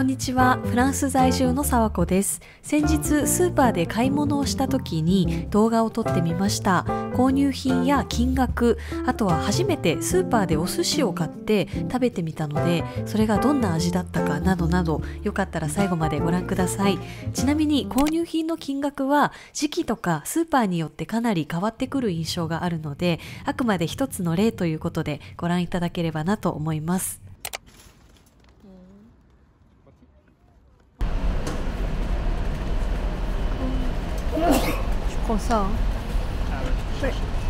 んにちは。フランス在住の沢子です。先日スーパーで買い物をした時に動画を撮ってみました。購入品や金額、あとは初めてスーパーでお寿司を買って食べてみたので、それがどんな味だったかなどなど、よかったら最後までご覧ください。ちなみに購入品の金額は時期とかスーパーによってかなり変わってくる印象があるので、あくまで一つの例ということでご覧いただければなと思います。Tu prends ça, hein? Ouais.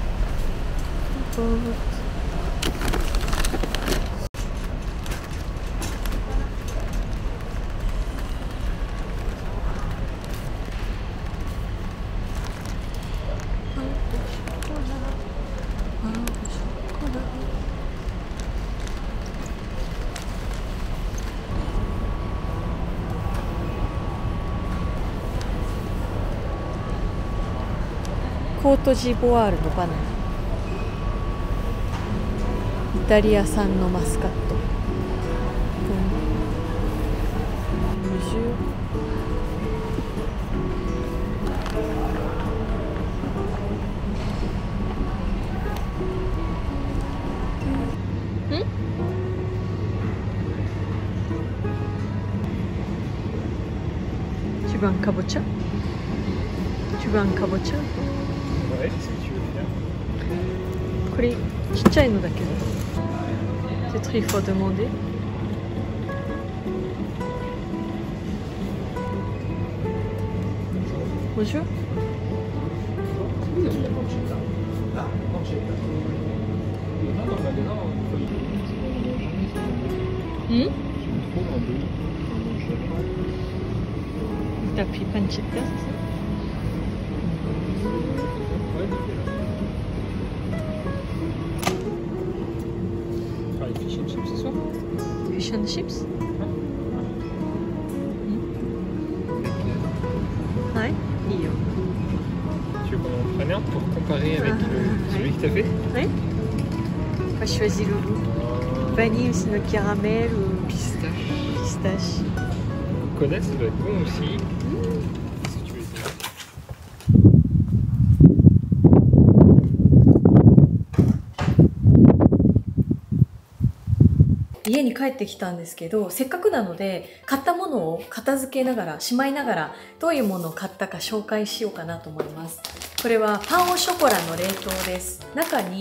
Côte d'Ivoire のバナナ、イタリア産のマスカット、Tu veux un kabocha? Tu veux un kabocha? Ouais, si tu veux bien. これちっちゃいのだけど、peut-être il faut demander. Bonjour. T'as pris pancetta, c'est ça? Fish and chips ce soir? Fish and chips? はい、いいよ。 Tu veux qu'on en prenne un pour comparer avec celui que t'as fait? Oui. On va choisir le goût. Vanille ou sinon caramel ou Pistache. pistache. Coconut, ça doit être bon aussi. Si tu veux essayer. 家に帰ってきたんですけど、せっかくなので買ったものを片付けながらしまいながらどういうものを買ったか紹介しようかなと思います。これはパンオショコラの冷凍です。中に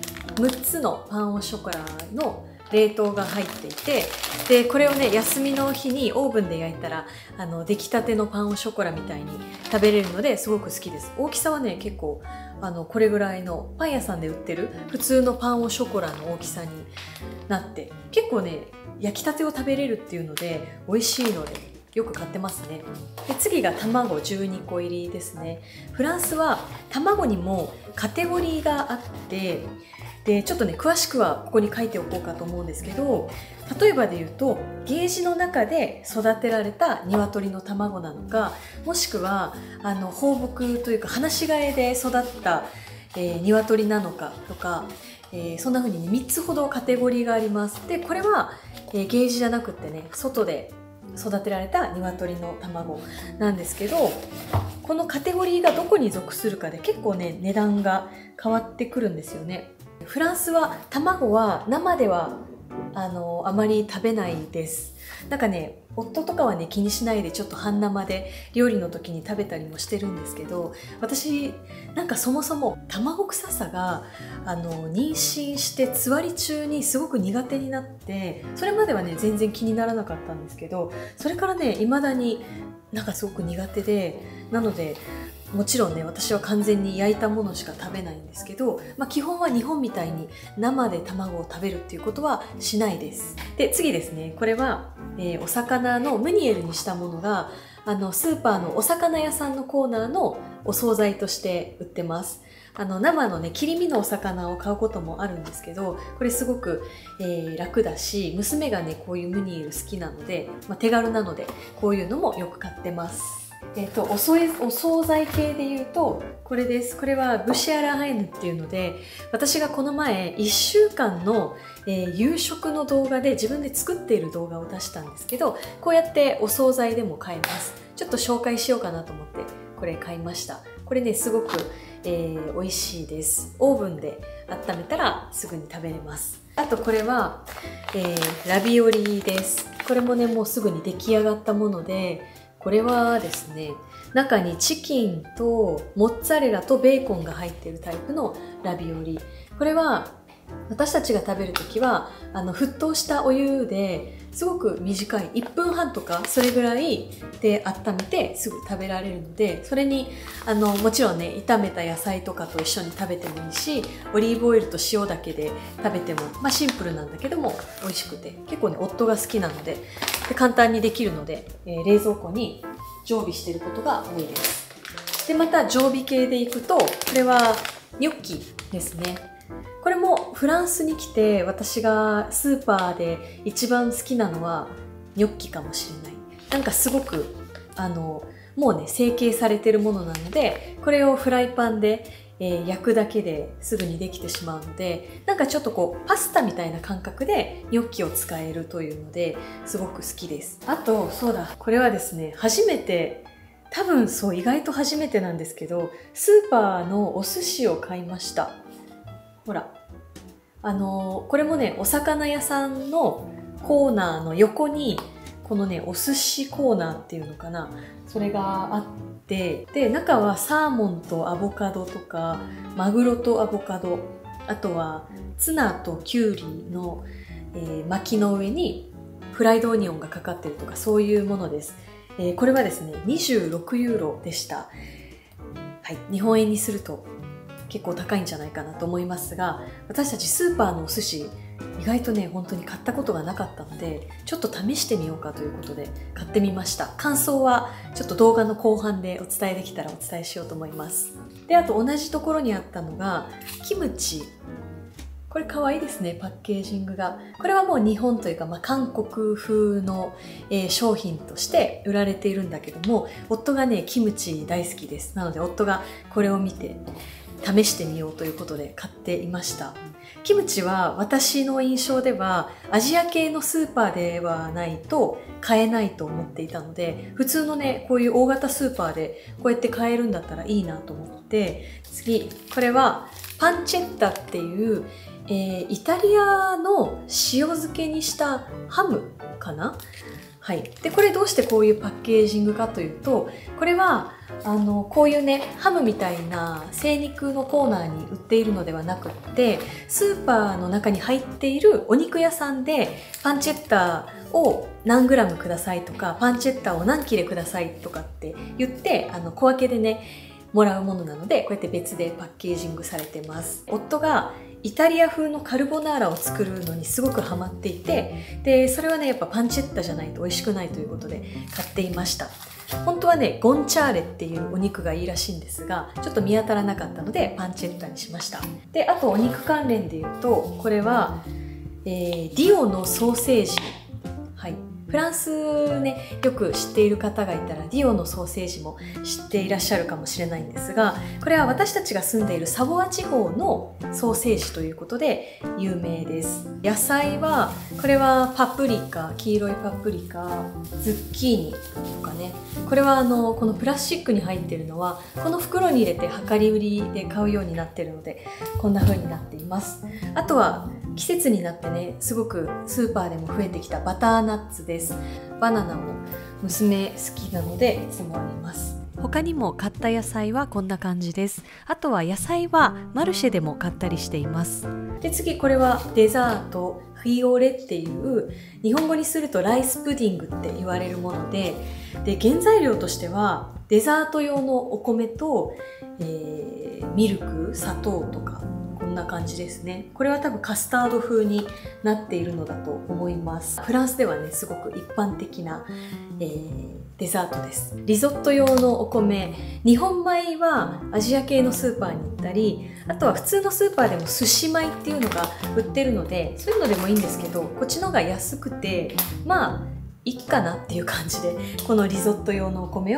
6つのパンオショコラの冷凍が入っていて、でこれをね、休みの日にオーブンで焼いたら出来たてのパンオショコラみたいに食べれるのですごく好きです。大きさはね、結構これぐらいのパン屋さんで売ってる普通のパンオショコラの大きさになって、結構ね、焼きたてを食べれるっていうので美味しいのでよく買ってますね。で次が卵12個入りですね。フランスは卵にもカテゴリーがあって、でちょっとね、詳しくはここに書いておこうかと思うんですけど、例えばで言うとケージの中で育てられた鶏の卵なのか、もしくは放牧というか放し飼いで育った、鶏なのかとか、そんな風に、ね、3つほどカテゴリーがあります。でこれは、ケージじゃなくってね、外で育てられた鶏の卵なんですけど、このカテゴリーがどこに属するかで結構ね、値段が変わってくるんですよね。フランスは卵は生ではあまり食べないです。なんかね、夫とかはね、気にしないでちょっと半生で料理の時に食べたりもしてるんですけど、私なんかそもそも卵臭さが妊娠してつわり中にすごく苦手になって、それまではね全然気にならなかったんですけど、それからね未だになんかすごく苦手で、なのでもちろんね、私は完全に焼いたものしか食べないんですけど、基本は日本みたいに生で卵を食べるっていうことはしないです。で次ですね、これは、お魚のムニエルにしたものがスーパーのお魚屋さんのコーナーのお惣菜として売ってます。生のね、切り身のお魚を買うこともあるんですけど、これすごく、楽だし、娘がねこういうムニエル好きなので、手軽なのでこういうのもよく買ってます。 お惣菜系で言うとこれです。これはブシアラハイヌっていうので、私がこの前1週間の、夕食の動画で自分で作っている動画を出したんですけど、こうやってお惣菜でも買えます。ちょっと紹介しようかなと思ってこれ買いました。これねすごく、美味しいです。オーブンで温めたらすぐに食べれます。あとこれは、ラビオリです。これもねもうすぐに出来上がったもので、これはですね、中にチキンとモッツァレラとベーコンが入っているタイプのラビオリ。これは私たちが食べるときは沸騰したお湯ですごく短い1分半とかそれぐらいで温めてすぐ食べられるので、それにもちろんね炒めた野菜とかと一緒に食べてもいいし、オリーブオイルと塩だけで食べても、シンプルなんだけども美味しくて、結構ね夫が好きなので簡単にできるので、冷蔵庫に常備していることが多いです。でまた常備系でいくと、これはニョッキですね。これもフランスに来て私がスーパーで一番好きなのはニョッキかもしれない。なんかすごくもうね成形されてるものなので、これをフライパンで、焼くだけですぐにできてしまうので、なんかちょっとこうパスタみたいな感覚でニョッキを使えるというのですごく好きです。あとそうだ、これはですね初めて、多分そう意外と初めてなんですけど、スーパーのお寿司を買いました。ほらこれもねお魚屋さんのコーナーの横にこのねお寿司コーナーっていうのかな、それがあって、で中はサーモンとアボカドとかマグロとアボカド、あとはツナとキュウリの、巻きの上にフライドオニオンがかかってるとか、そういうものです。これはですね26ユーロでした。はい、日本円にすると結構高いんじゃないかなと思いますが、私たちスーパーのお寿司意外とね本当に買ったことがなかったので、ちょっと試してみようかということで買ってみました。感想はちょっと動画の後半でお伝えできたらお伝えしようと思います。であと同じところにあったのがキムチ。これ可愛いですね、パッケージングが。これはもう日本というか、韓国風の、商品として売られているんだけども、夫がねキムチ大好きです。なので夫がこれを見て試してみようということで買っていました。キムチは私の印象ではアジア系のスーパーではないと買えないと思っていたので、普通のねこういう大型スーパーでこうやって買えるんだったらいいなと思って、次これはパンチェッタっていう、イタリアの塩漬けにしたハムかな。はい、でこれどうしてこういうパッケージングかというと、これはこういうねハムみたいな精肉のコーナーに売っているのではなくって、スーパーの中に入っているお肉屋さんでパンチェッタを何グラムくださいとか、パンチェッタを何切れくださいとかって言って小分けでねもらうものなので、こうやって別でパッケージングされてます。夫がイタリア風のカルボナーラを作るのにすごくハマっていて、でそれはねやっぱパンチェッタじゃないと美味しくないということで買っていました。本当はねゴンチャーレっていうお肉がいいらしいんですが、ちょっと見当たらなかったのでパンチェッタにしました。であとお肉関連で言うと、これは、ディオのソーセージ。はい、フランスねよく知っている方がいたらディオのソーセージも知っていらっしゃるかもしれないんですが、これは私たちが住んでいるサヴォア地方のソーセージということで有名です。野菜はこれはパプリカ、黄色いパプリカ、ズッキーニとかね。これはこのプラスチックに入っているのはこの袋に入れて量り売りで買うようになっているので、こんな風になっています。あとは季節になってねすごくスーパーでも増えてきたバターナッツです。バナナも娘好きなのでいつもあります。他にも買った野菜はこんな感じです。あとは野菜はマルシェでも買ったりしています。で次これはデザートフィオレっていう日本語にするとライスプディングって言われるもので、原材料としてはデザート用のお米と、ミルク、砂糖とかこんな感じですね。これは多分カスタード風になっているのだと思います。フランスではねすごく一般的な、デザートです。リゾット用のお米、日本米はアジア系のスーパーに行ったり、あとは普通のスーパーでも寿司米っていうのが売ってるので、そういうのでもいいんですけど、こっちの方が安くていいかなっていう感じでこのリゾット用のお米を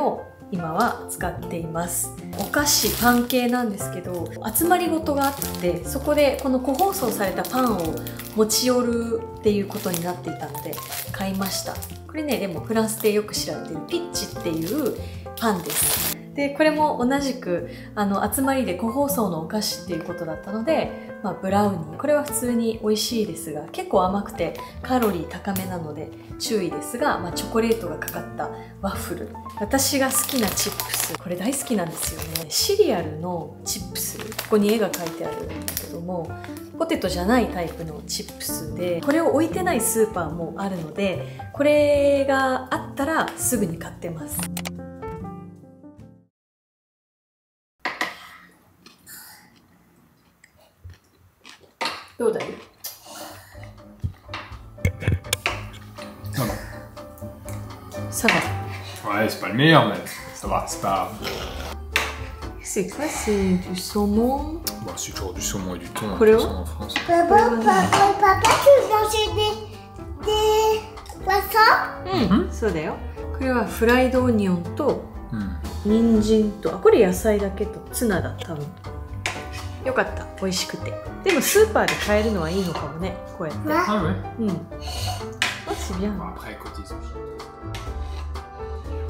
今は使っています。お菓子パン系なんですけど、集まりごとがあって、そこでこの個包装されたパンを持ち寄るっていうことになっていたので買いました。これね、でもフランスでよく知られているピッチっていうパンです。でこれも同じく集まりで個包装のお菓子っていうことだったので、ブラウニー、これは普通に美味しいですが結構甘くてカロリー高めなので注意ですが、チョコレートがかかったワッフル、私が好きなチップス、これ大好きなんですよね。シリアルのチップス、ここに絵が描いてあるんだけども、ポテトじゃないタイプのチップスで、これを置いてないスーパーもあるので、これがあったらすぐに買ってます。どうだい？Ça va. Ouais, c'est pas le meilleur, mais ça va, c'est pas. C'est quoi? C'est du saumon? Bon, c'est toujours du saumon et du thon en France. Papa, tu manges des poissons? そうだよ。これはフライドオニオンと人参と、これ野菜だけとツナだ、多分。よかった、美味しくて。でもスーパーで買えるのはいいのかもね、こうやって。 Ah ouais. あ、c'est bien. Bon, après, côté sushi.